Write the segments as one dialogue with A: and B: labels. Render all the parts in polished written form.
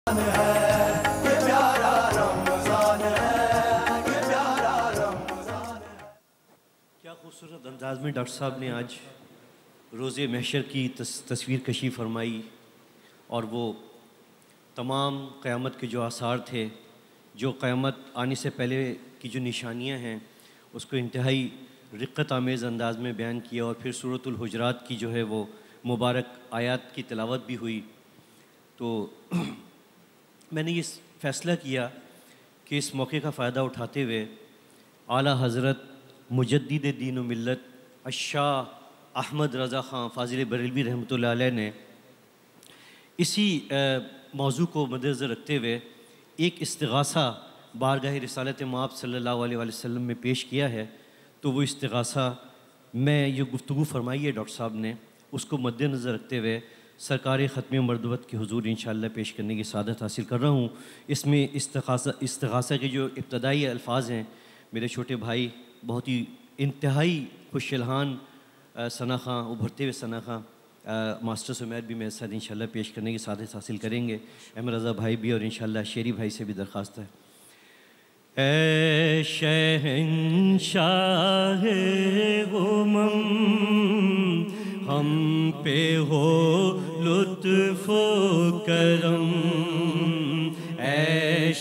A: क्या खूबसूरत अंदाज में डॉक्टर साहब ने आज रोज़े महशर की तस्वीर कशी फरमाई और वो तमाम क़यामत के जो आसार थे, जो क़यामत आने से पहले की जो निशानियां हैं, उसको इंतहाई रिक़्क़त आमेज़ अंदाज में बयान किया और फिर सूरतुल हुजरात की जो है वो मुबारक आयत की तिलावत भी हुई। तो मैंने ये फ़ैसला किया कि इस मौके का फ़ायदा उठाते हुए आला हज़रत मुजद्दिद दीन व मिल्लत शाह अहमद रज़ा ख़ान फ़ाज़िल बरेलवी रहमतुल्लाह अलैह ने इसी मौजू को मद्देनज़र रखते हुए एक इस्तिग़ासा बारगाह रिसालत मआब सल्लल्लाहु अलैहि वसल्लम में पेश किया है। तो वो इस्तिग़ासा मैं ये गुफ्तगू फरमाई है डॉक्टर साहब ने, उसको मद्देनज़र रखते हुए सरकार ख़त्म मरदबत के हुज़ूर इंशाअल्लाह पेश करने की सादत हासिल कर रहा हूँ। इसमें इस्तिग़ासा के जो इब्तदाई अल्फाज हैं, मेरे छोटे भाई बहुत ही इंतहाई खुशलहान सना खां, उभरते हुए सना खां मास्टर सुमैर भी मेरे साथ इंशाअल्लाह पेश करने की सादत हासिल करेंगे। अहमद रज़ा भाई भी और इंशाअल्लाह शेरी भाई से भी दरख्वास्त है। ऐ शहंशाह गुमम हम पे हो लुत्फ़ो करम, ऐ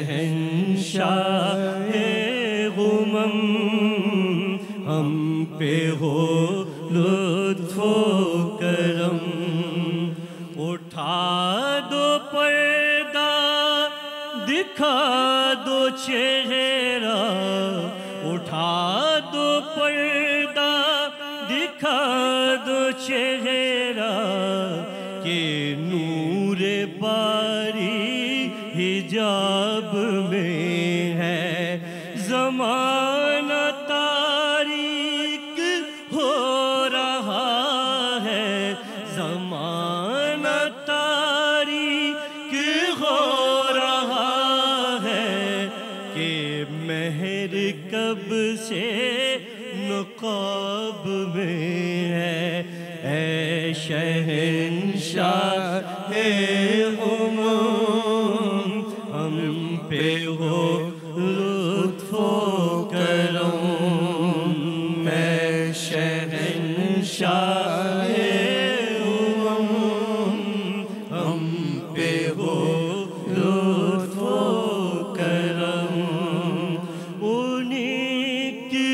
A: शहंशाह गुमम हम पे हो लुत्फ़ो करम। उठा दो पर्दा दिखा दो चेहरा, उठा दो पर्दा दिखा दो चेहरा, के नूरे बारी हिजाब में है ज़माना तारीक हो रहा है, ज़माना तारीक हो रहा है, कि महर कब से नक़ाब में है। ऐ शहंशाह गुमम हम पे हो लुत्फ़ो करम, मैं शहंशाह गुमम हम पे हो लुत्फ़ो करम। उन्हीं की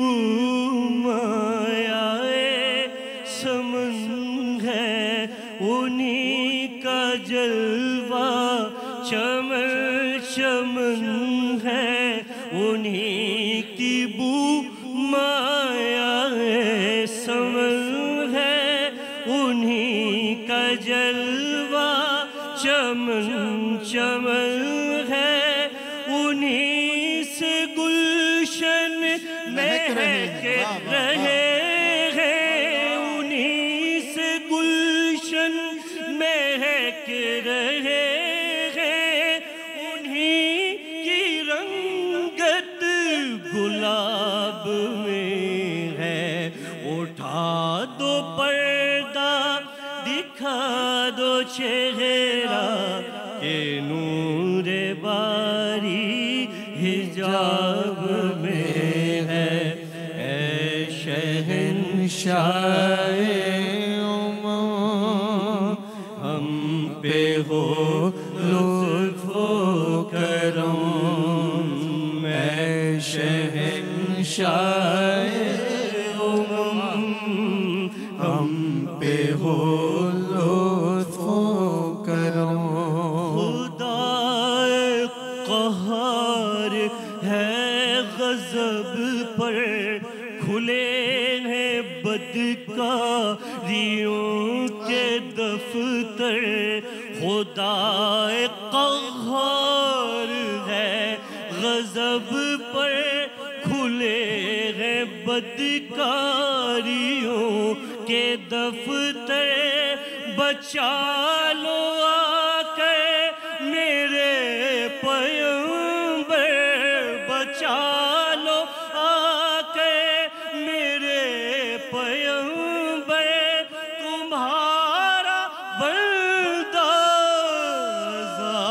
A: बुमायाए समन है, उन्हीं का जलवा चमन चमन है, उन्हीं की बुमायाए समन है, उन्हीं का जलवा चमन चमन है, उन्हीं से गुलशन महक रहे हैं, उन्हीं से गुलशन महक रहे हैं, उन्हीं की रंगत गुलाब में है। उठा दो पर्दा दिखा दो चेहरा, के नूरे बारी हिजाब में है। ऐ शहंशाह हम पे हो लुत्फ़ो करम, मैं शहंशाह हम पे हो लुत्फ़ो करम। खुदाए क़हार है ग़ज़ब पर, खुले हैं बदकारियों के दफ्तर। खुदाए क़हार है ग़ज़ब पर, खुले हैं बदकारियों के दफ्तर। बचा लो आकर मेरे पैगंबर, बचा लो आकर मेरे पैगंबर, तुम्हारा बंदा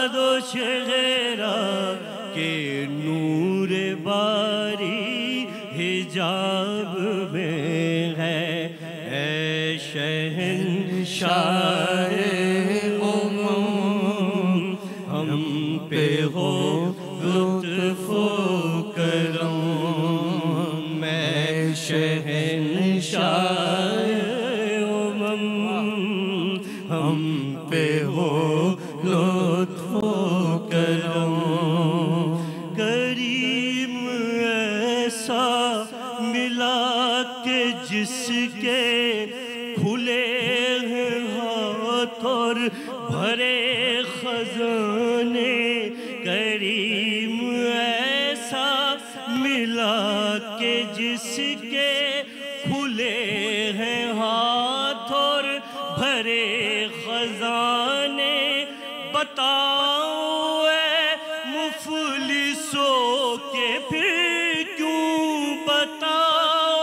A: दो चेहरा के नूर बारी हिजाब में है। ऐ शहंशाह हम पे हो लुत्फ़ो करम। मैं शहंशाह हम पे हो लुत्फ़ो करम। करीम ऐसा मिला के जिसके खुले हैं हाथ और भरे खजाने। करीम ऐसा मिला के जिसके खुले हैं हाथ और भरे खजाने। बताओ ऐ मुफलिसों के फिर क्यों बताओ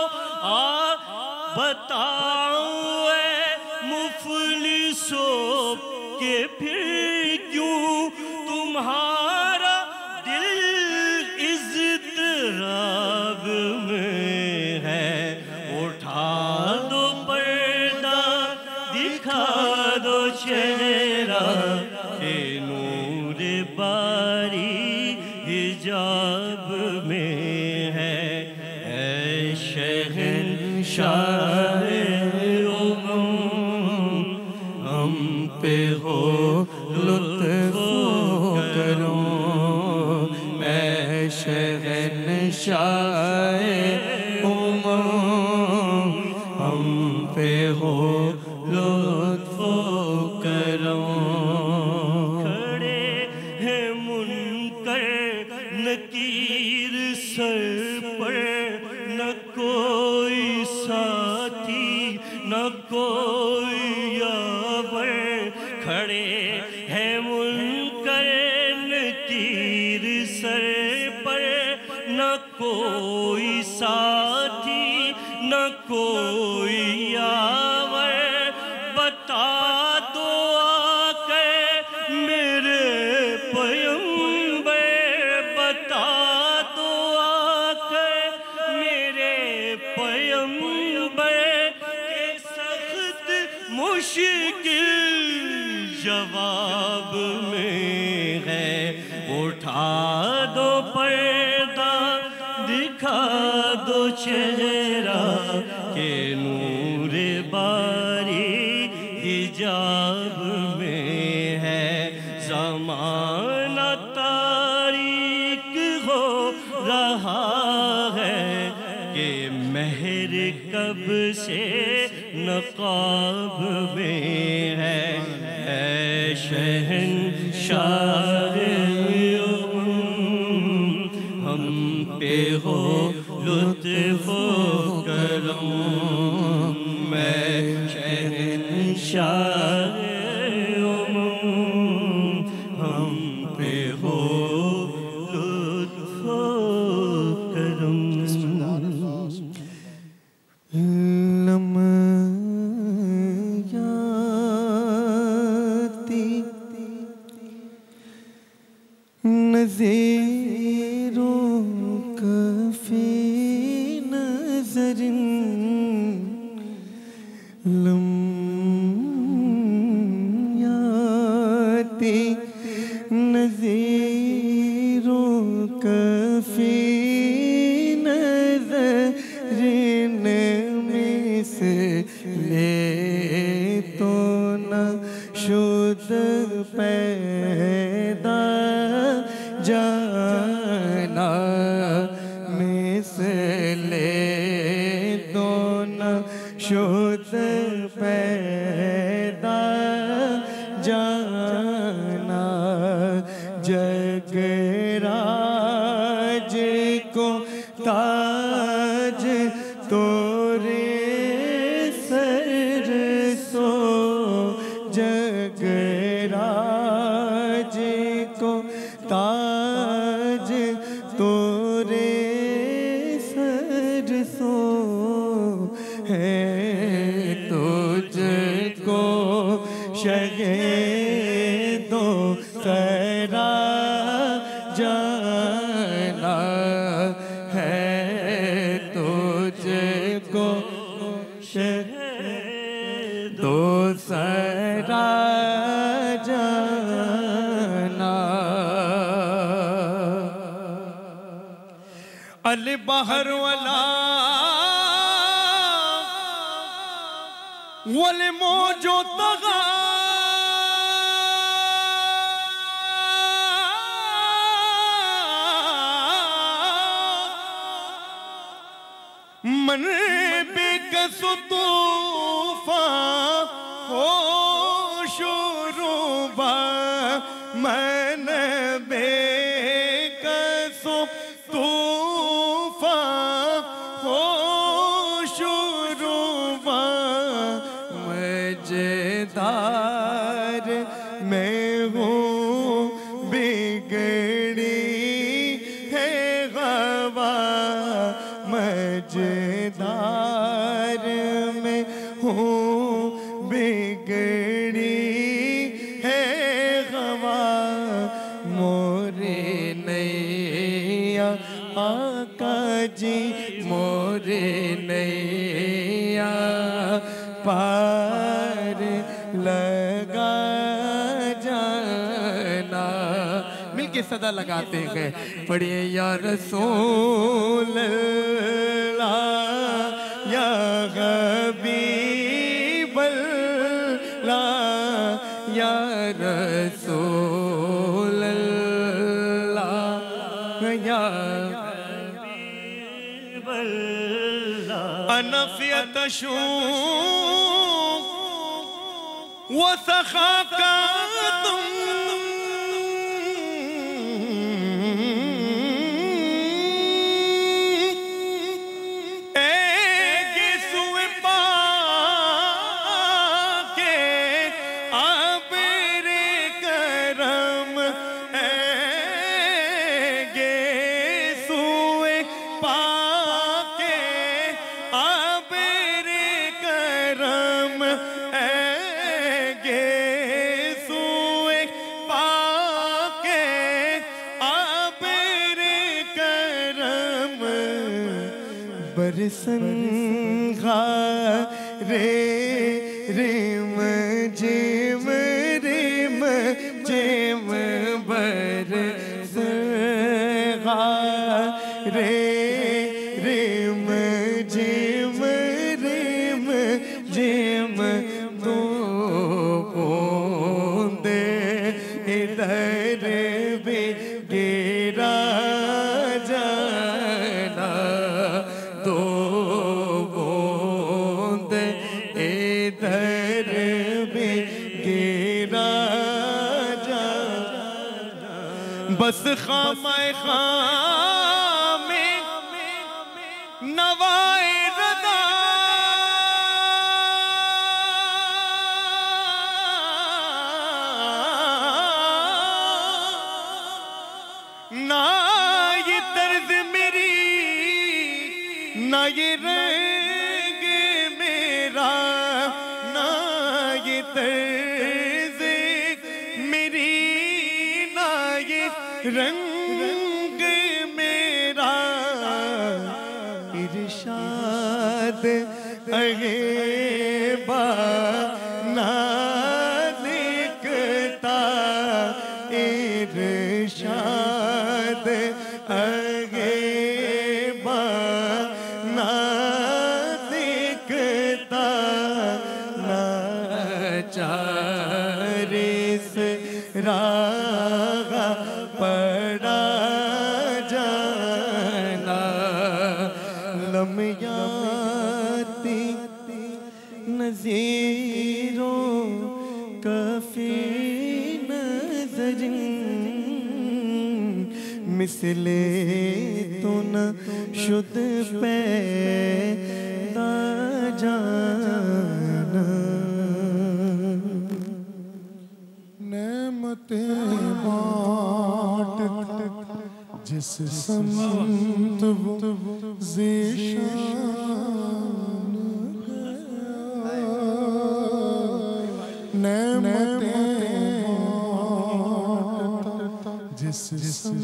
A: बताओ ऐ मुफलिसों के फिर क्यों तुम्हारा दिल इज़्तिराब में है। उठा दो पर्दा दिखा दो चेहरा के नूर बारी हिजाब में है। ऐ शहंशाह हम पे हो लुत्फ़ो करो। मैं शहंशाह हम पे हो लुत्फ़ो करो। खड़े हैं मुनकर नकीर सर पर, न कोई साथी न कोई यावर। खड़े हैं मुनकर नकीर सर पर, न कोई साथी न कोई यावर। बता दो आकर मेरे पैगंबर, बता दो आकर मेरे पैगंबर के सख्त मुश्किल जवाब में है। उठा दो पर्दा दिखा दो चेहरा के नूर बारी हिजाब में है। ज़माना तारीक हो रहा है कि महर कब से नक़ाब में है। ऐ शहंशाह हम पे हो लुत्फ़ो करम। मैं शहंशाह हम पे हो लुत्फ़ो करम।
B: नज़ीरों कफ़ी नज़रिन लम्याती। नज़ीरों कफ़ी नज़रिन मिसले तो न शुद पैदा जाना। मिसले दोनों शुद्ध पैदा जाना। जगराज को ताज तोरे सर सो। जगराज को ताज तोरे सरसो है। तुझको शगे दो को तो सरा जाना। अल बहर वाला वल मौजो तगा मन बेकसो तूफा हो शुरूबा मन बेकसो तूफा हो शुरूबा मजेदार मैं हूँ बिगड़ी है गवा मजेदार में हूँ बिगड़ी है गवा मोरे नैया आका जी मोरे नैया पार लगा जाना। मिलके सदा लगाते हैं पढ़िए या रसूल अल्लाह या हबीब अल्लाह या रसूल अल्लाह या हबीब अल्लाह। अनफियत शू वो सखा तुम बरसंगा रे रिम जिम रिम जिम बरसंगा रे रिम जिम रिम जिम तो बूंदे इधर भी गिरा जाना। दो बूंद इधर भी गिरा जाना। बस खामे खामे नवाए रदा ना ये तर्ज मेरी ना ये रंग मेरा ना ये तर्ज मेरी ना ये रंग मेरा इरशाद अगेबा ना दिखता इरशाद अगेबा ना दिखता ना चारिस रागा पड़ा जाना। लम्याती नज़ीरों कफी नज़रिन मिसले तो न शुद्ध पैदा जाना। नेमतें बाँट जिस समत वो ज़ीशान नेमतें बाँट जिस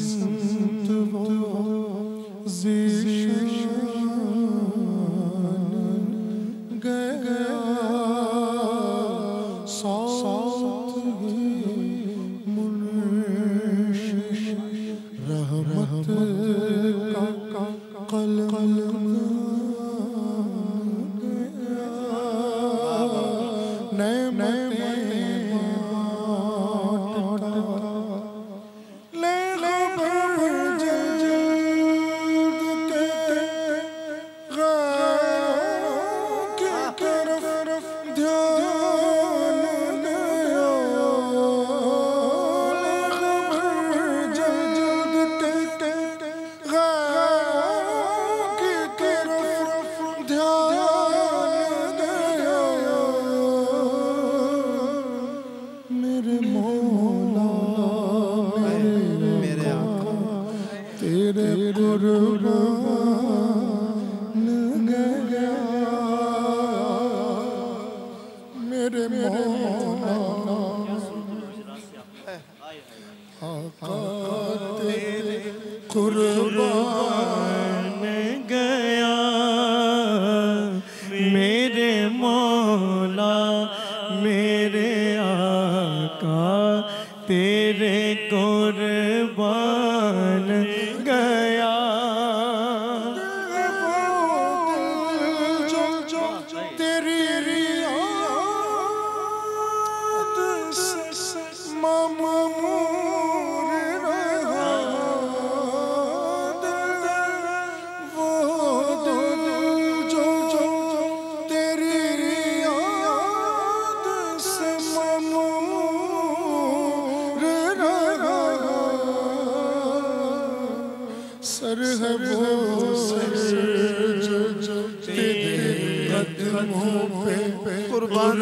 B: समत वो ज़ीशान
A: कुर्बान गया मेरे मौला मेरे आका तेरे कुर्बान गया। तेरी रियाद से मामूर रहा वो दिल जो तेरी रियाद से मामूर रहा। सर है वो सर जो तेरे कदमों पे कुर्बान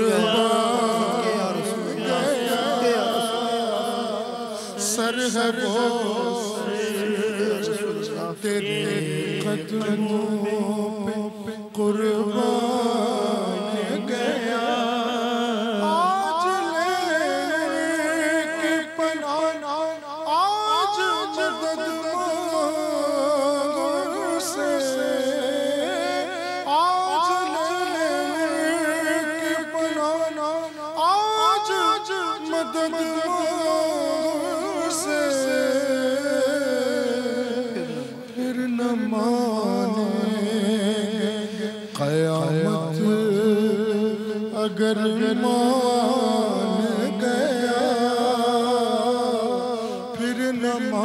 A: गया। सर है वो तेरे कदमों पे कुर्बान गया। आज लेके पनाह आज मदद मांगो से। आज लेके पनाह आज मदद मांगो से। फिर न मानेंगे क़यामत अगर मान गया। फिर न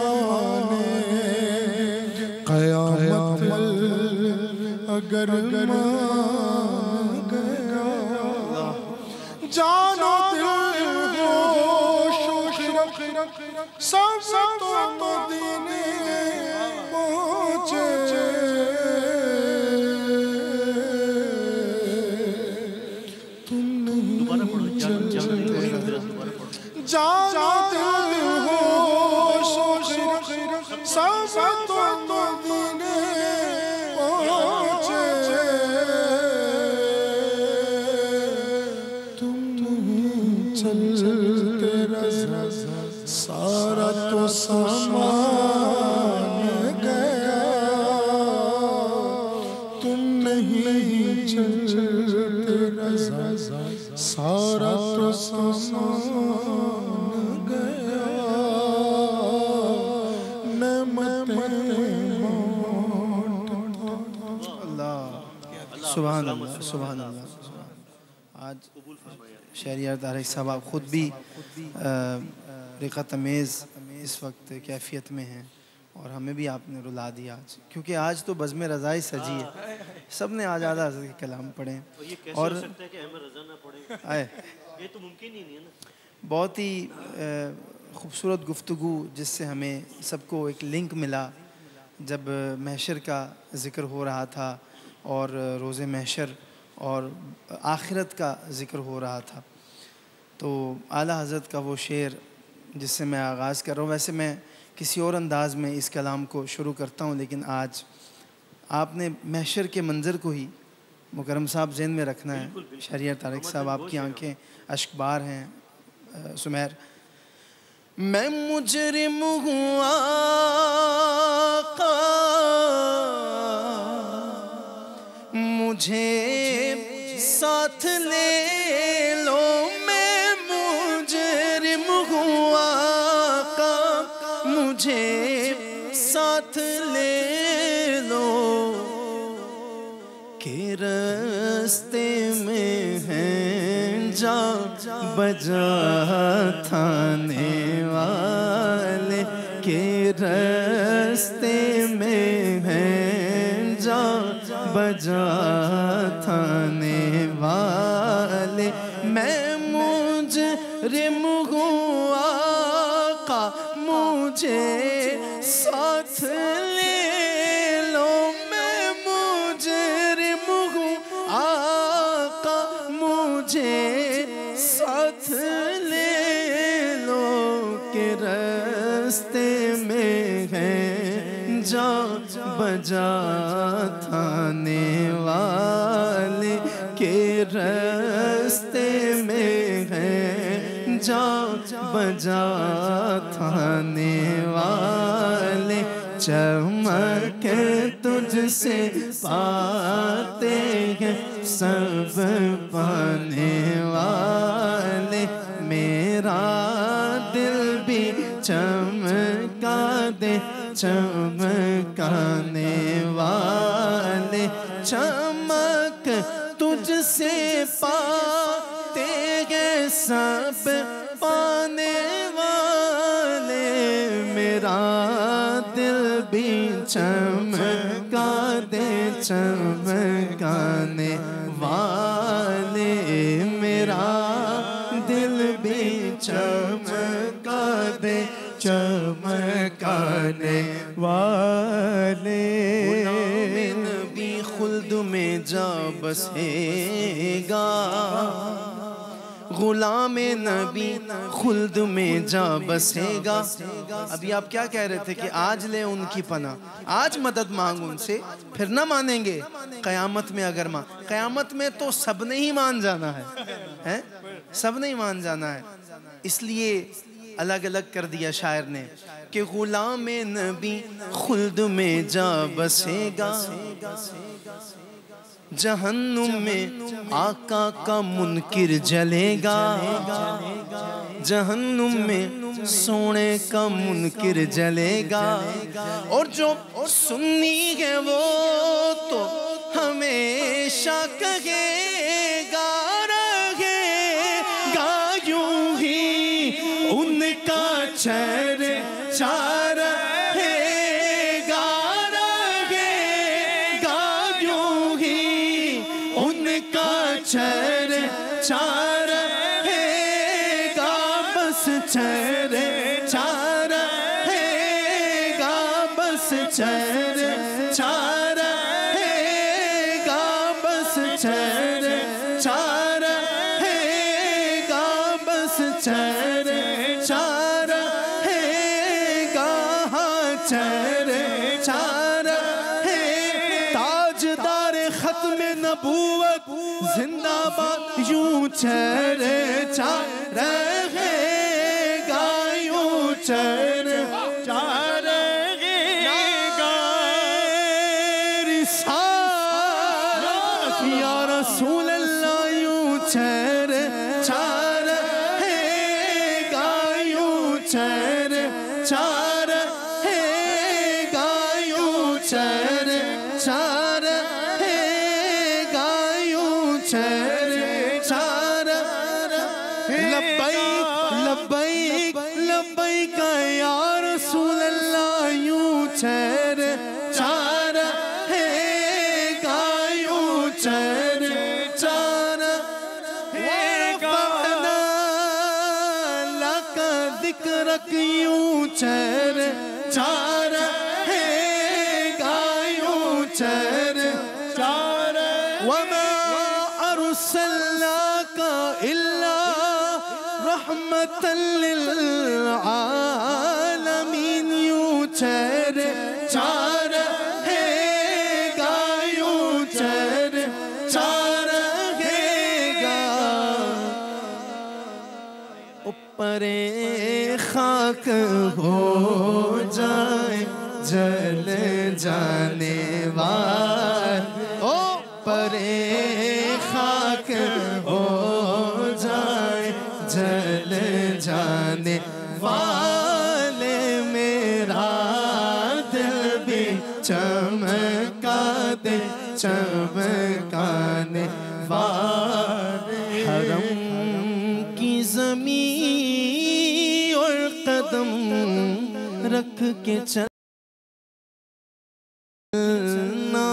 A: मानेंगे क़यामत अगर मान गया। जानो दिल होश खिरक सब तो मदीने पहुँचे। तुम नहीं चलते जानो दिल होश खिरक सब तो मदीने पहुँचे। तुम नहीं चलते रज़ा सारा तो सामान गया। तुम नहीं चलते रज़ा सारा तो सामान गया।
C: सुभान अल्लाह सुभान अल्लाह। आज शहरियार तारिक साहब आप ख़ुद भी रिक़त अमेज़ इस वक्त कैफियत में हैं और हमें भी आपने रुला दिया आज, क्योंकि आज तो बज़्म रज़ाई सजी है। सब ने आज आला हज़रत के कलाम पढ़े और आए
A: ये तो मुमकिन ही नहीं है ना।
C: बहुत ही ख़ूबसूरत गुफ्तगू जिससे हमें सबको एक लिंक मिला। जब महशर का ज़िक्र हो रहा था और रोज़े महशर और आखिरत का ज़िक्र हो रहा था, तो आला हज़रत का वो शेर जिससे मैं आगाज़ कर रहा हूँ। वैसे मैं किसी और अंदाज़ में इस कलाम को शुरू करता हूँ, लेकिन आज आपने महशर के मंज़र को ही मुकरम साहब ज़हन में रखना है। शहरियार तारिक साहब आपकी आंखें अश्कबार हैं। सुमैर मैं मुजरिम हूँ आका मुझे साथ ले लो। मैं मुजरिम हूँ आका मुझे साथ ले लो। के रास्ते में हैं जा बजा थाने वाले के रास्ते में है जा बजा थाने वाले मैं मुजरिम हूँ आका मुझे साथ ले लो मैं मुजरिम हूँ आका मुझे साथ ले लो के रास्ते में है जा बजा थाने वाले के रास्ते में है जा बजा थाने वाले चमक तुझसे पाते हैं सब पाने वाले मेरा दिल भी चमका दे चमकाने वाले चमक तुझसे पाते हैं सब पाने वाले मेरा दिल भी चमका दे चमकाने वाले मेरा दिल भी चमका दे चमकाने वाले नबी खुल्द में जा बसेगा गुलाम नबी खुल्द में जा बसेगा। अभी आप क्या कह रहे थे कि आज ले उनकी पना आज मदद मांग उनसे फिर ना मानेंगे क़यामत में अगर क़यामत में तो सब ने ही मान जाना है सब ने ही मान जाना है इसलिए अलग अलग कर दिया शायर ने कि गुलाम नबी खुल्द में जा बसेगा जहन्नुम में आका का मुनकिर जलेगा जहन्नुम में सोने का मुनकिर जलेगा और जो सुन्नी है वो तो हमेशा कहेगा रहेगा यूं ही उनका चर्चा रहेगा रहेगा यूं ही उनका चर्चा रहेगा बस चर्चा रहेगा बस चर्चा रहेगा बस चर्चा रहेगा बस चर्चा रहेगा चर्चा रहे ताजदार खत्म नबूवत जिंदाबाद यूं चर्चा रहेगा यूं चर्चा रहेगा रिसालत या रसूल अल्लाह यूं चर्चा रहेगा यूं चर्चा रहेगा यूं चर्चा रहेगा यूं चर्चा लब्बैक लब्बैक लब्बैक या रसूल अल्लाह यूं चर्चा रहेगा यूं चर्चा रहेगा लका दिक्रक यूं चर्चा रहेगा यूं चर्चा वमा अरसलनाका इल्ला रहमतन लिल आलमीन यूं चर्चा रहेगा यूं चर्चा रहेगा ऊपरे खाक हो जाए जल जाने वाले ओ परे खाक हो जाए जल जाने वाले मेरा दिल भी चमका दे चमकाने वाले हरम के चलना,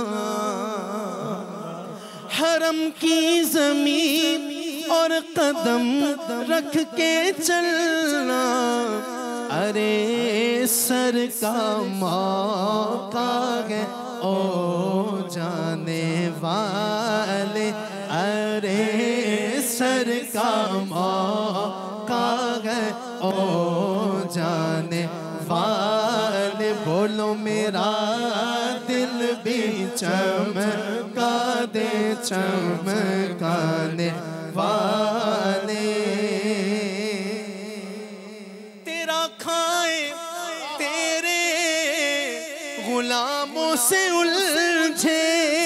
C: हरम की ज़मीन और कदम रख के चलना। अरे सर का मौका है ओ जाने वाले, अरे सर का मौका है ओ जाने वाले। बोलो मेरा दिल भी चमका दे चमकाने वाले। तेरा खाए तेरे गुलामों से उलझे,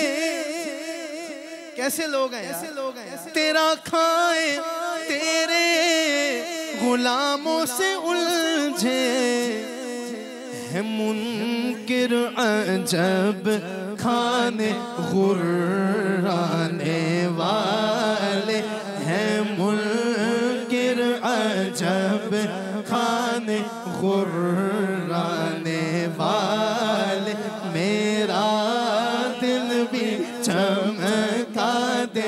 C: कैसे लोग हैं, ऐसे लोग हैं। तेरा खाए तेरे गुलामों से उलझे, है मुनकिर अजब खाने गुर्राने वाले, है मुनकिर अजब खाने गुर्राने वाले। मेरा दिल भी चमका दे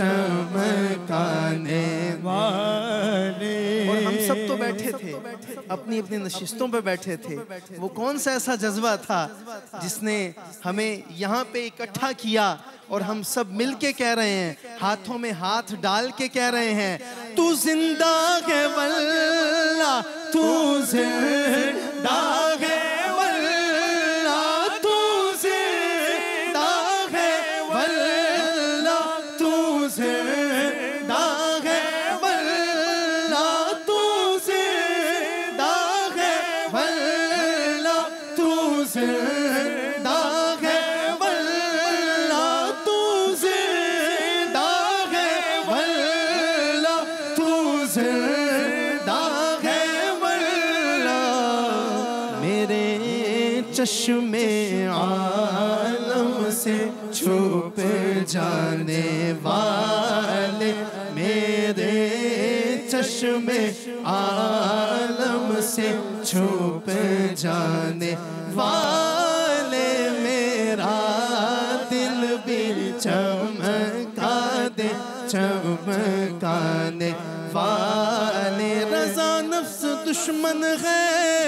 C: चमकाने वाले। और हम सब तो बैठे थे, अपनी अपनी नशिस्तों पे बैठे थे। वो कौन सा ऐसा जज्बा था जिसने हमें यहाँ पे इकट्ठा किया और हम सब मिल के कह रहे हैं, हाथों में हाथ डाल के कह रहे हैं, तू जिंदा है वल्ला, तू जिंदा है वल्ला, तू जिंदा है वल्ला, तू जिंदा है वल्ला, तू जिंदा है वल्ला, तू जिंदा है वल्ला, तू जिंदा है वल्ला, तू जिंदा है वल्ला। मेरे चश्मे आलम से छुप जाने वाले, मेरे चश्मे आलम से छुप जाने वाले। मेरा दिल भी चमका दे चमकाने वाले। रज़ा नफ्स दुश्मन है,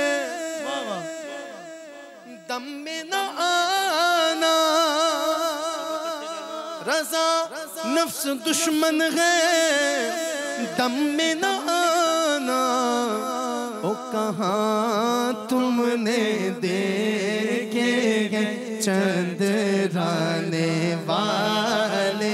C: दम में न आना, रज़ा नफ्स दुश्मन है, दम में न आना। ओ कहाँ तुमने देखे हैं चंद्राने वाले,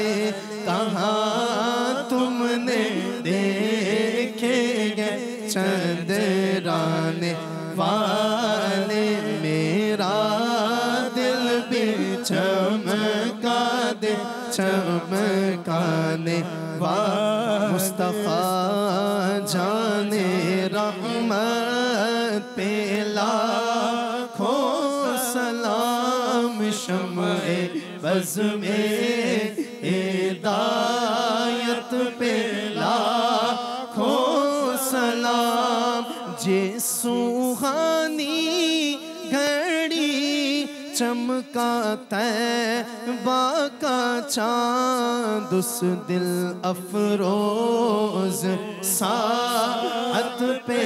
C: कहाँ तुमने देखे हैं चंद्राने वाले। मेरा दिल भी चमका दे चमकाने वाले। मुस्तफ़ा जाने रहमत पे लाखों सलाम, शम्ए बज़ में हिदायत पे लाखों सलाम। जे सुहानी घड़ी चमका तैबा का चाँद, उस दिल अफरोज साअत पे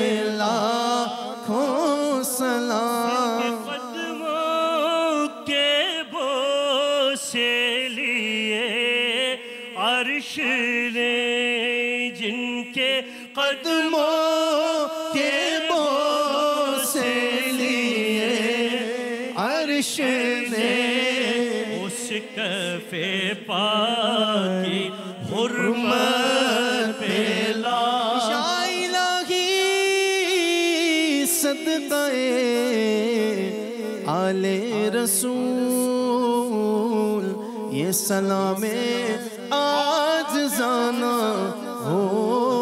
C: लाखों सलाम।
A: कदमों के बोसे लिए अर्श ने, जिनके
C: कदमों के बोसे लिए अर्श ने,
A: उस कफ़े पाकी हुर्मत पे
C: या इलाही सदक़े आले रसूल, ये सलामे आज जाना हो